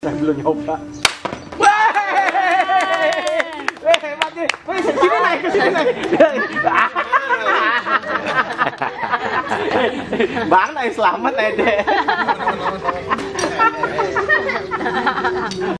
Saya belum nyoba. Hebat nih. Wih, sini naik ke sini naik. Bang, naik selamat, Ede.